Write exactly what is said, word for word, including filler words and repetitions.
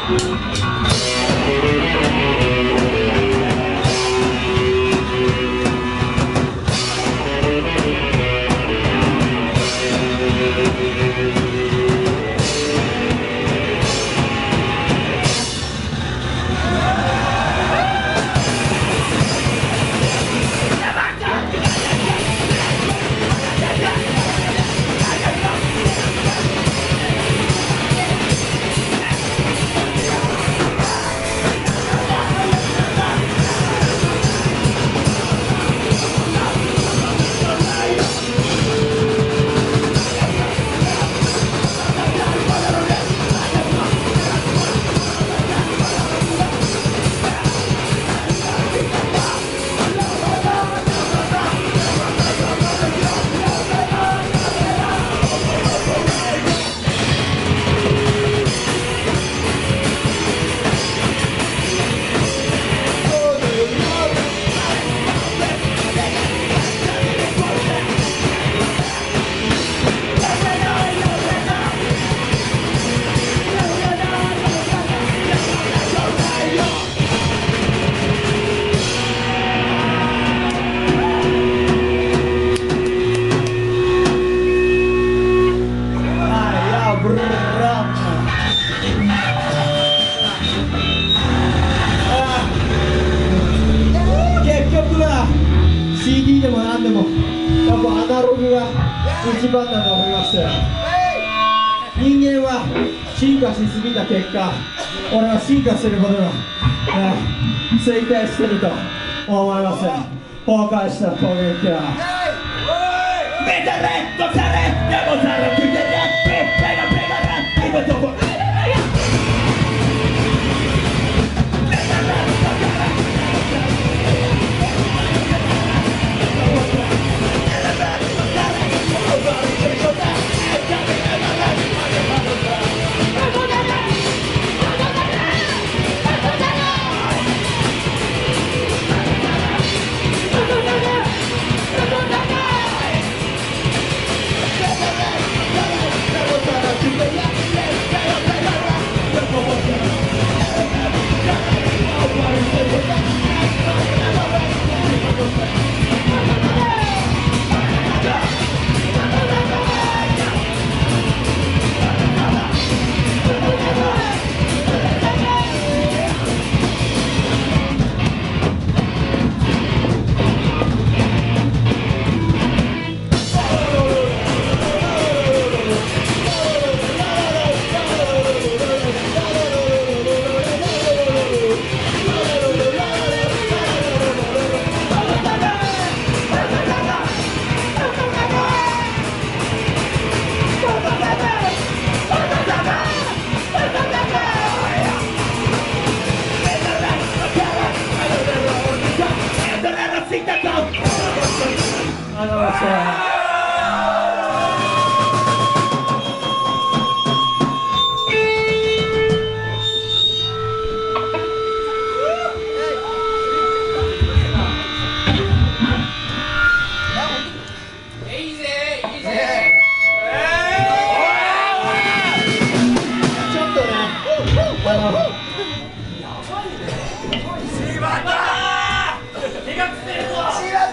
シーディー でも何でもやっぱアナログが一番だと思います。人間は進化しすぎた結果、俺は進化することが、ね、衰退してると思います。崩壊した攻撃はメタレットサレデモサレキュテレペガペガラ今どこありがとうございました。しまったー！手がつってるぞ！